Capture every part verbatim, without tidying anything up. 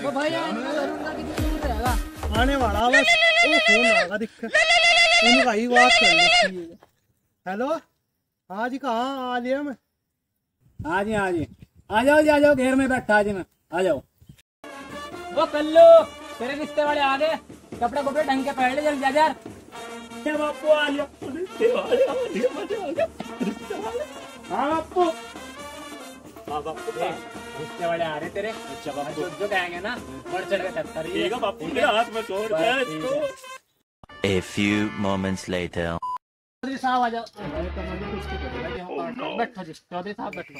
तो भाई आने वाला बस वो फोन आएगा दिख उनका ही बात कर ली। हेलो हाँ जी कहाँ आ लिया मैं। हाँ जी हाँ जी आ जाओ जी आ जाओ घेर में बैठा जी मैं आ जाओ। वो कल्लू तेरे रिश्ते वाले आ गए कपड़े कपड़े ढंग के पहन ले जल्दी जा यार। बापू आ गया हाँ बापू हाँ बापू रिश्ते वाले आ रहे तेरे अच्छा बापू जो जो कहेंगे ना बढ़ चढ़ के टक्कर ठीक है बापू मेरे हाथ में छोड़ दे इसको। A few moments later. Chaudhary साहब आ जाओ। बैठो जी चौधरी साहब बैठो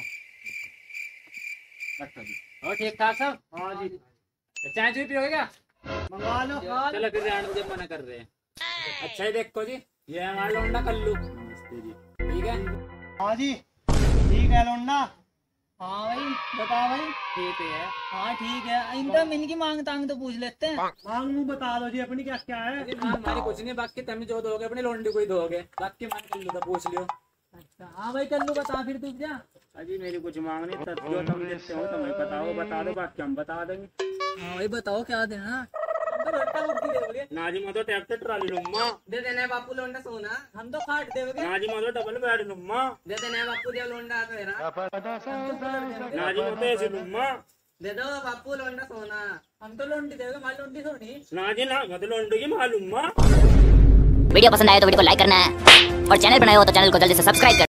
बैठो जी और ठीक ठाक सब। हाँ जी चाय चुई पियोगे क्या मंगवा लो। चलो फिर रहने दो, मना कर रहे हैं। अच्छा ही देखो जी ये हमारा लौंडा कल्लू ठीक है। हाँ जी ठीक है लौंडा। हाँ भाई बताओ भाई। ठीक है हाँ ठीक है इनका इनकी मांग तांग तो पूछ लेते हैं। मांग मुँह बता दो जी अपनी क्या क्या है। हमारी कुछ नहीं बाकी तुम जो दोगे अपने लौंडे को ही दोगे बाकी मान कल्लू का पूछ लियो। अच्छा हाँ भाई कल्लू बता फिर तू क्या। अजी मेरी कुछ मांग नहीं तब जो तुम देते हो तुम्हें बताओ बता दो बाकी हम बता देंगे। हाँ भाई बताओ क्या देना। नाजी मैं तो ट्रैक्टर ट्राली लूंगा दे देना बापू लौंडा सोना हम तो खाट देवगे। नाजी मैं तो डबल बेड लूंगा दे देना बापू दे लौंडा तेरा नाजी मैं तो ऐसे लूंगा दे दो बापू लौंडा सोना। हम तो लोंडी देवगे हमारी लोंडी सोनी। नाजी ना मैं तो लौंडे की मालूम। वीडियो पसंद आए तो वीडियो को लाइक करना है और चैनल बनाए हो तो चैनल को जल्दी से सब्सक्राइब करना है।